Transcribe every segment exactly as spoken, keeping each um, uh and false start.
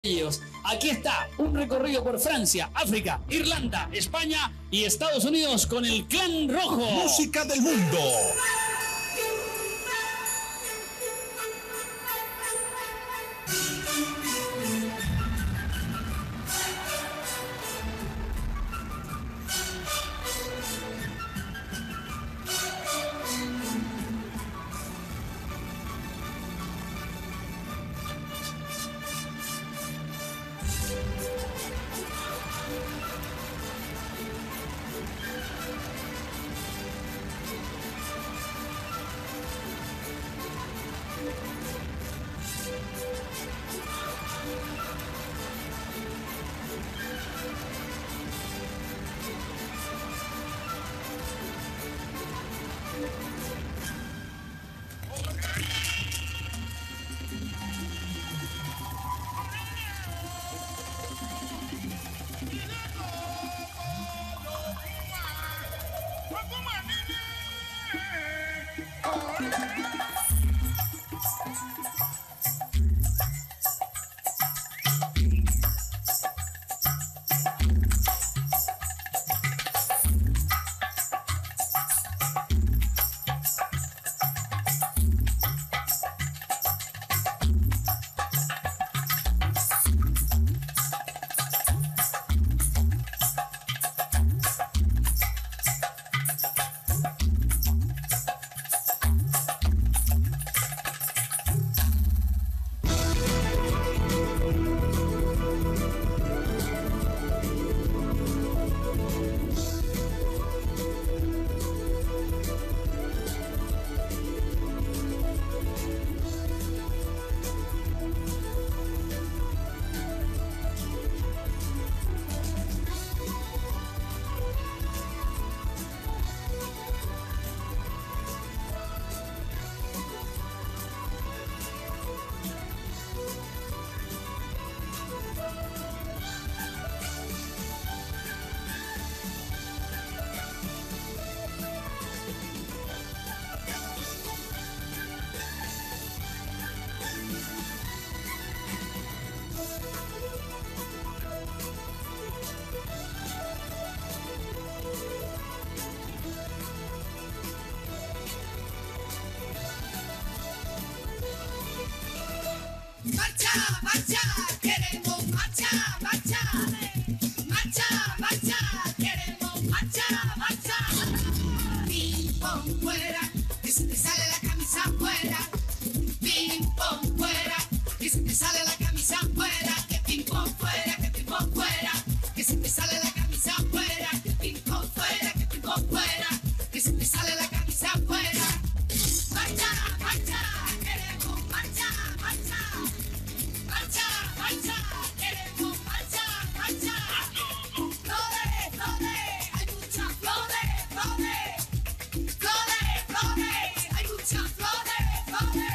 ellos. Aquí está un recorrido por Francia, África, Irlanda, España y Estados Unidos con el Clan Rojo. Música del mundo. Marcha, marcha, queremos marcha, marcha, marcha, marcha, queremos marcha, marcha. Ping pong fuera, que se te sale la camisa fuera. Ping pong fuera, que se te sale la camisa fuera. Que ping pong fuera, que ping pong fuera, que se te sale la camisa fuera. Que ping pong fuera, que ping pong fuera, que se te sale la camisa fuera. Marcha, marcha, queremos marcha, marcha. Marcha, marcha, queremos marcha, marcha. Flores, flores, hay muchas flores, flores. Flores, flores, hay muchas flores, flores.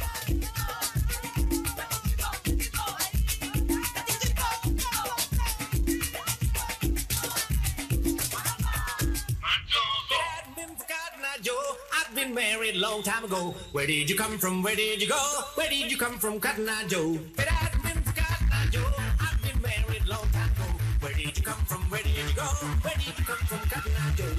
I've been married long time ago. Where did you come from? Where did you go? Where did you come from, Cotton Eye Joe? But I've been Cotton Eye Joe. I've been married long time ago. Where did you come from? Where did you go? Where did you come from, Cotton Eye Joe?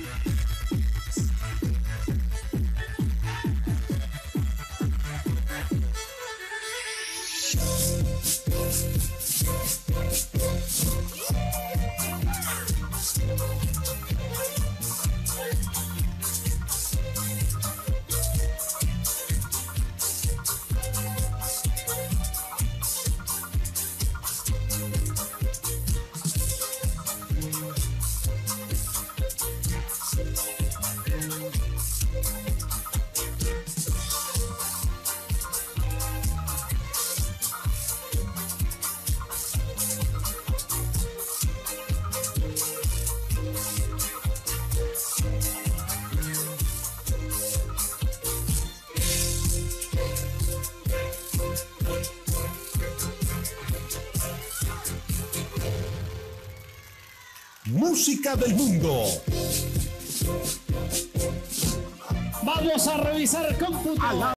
Música del mundo. Vamos a revisar computadora.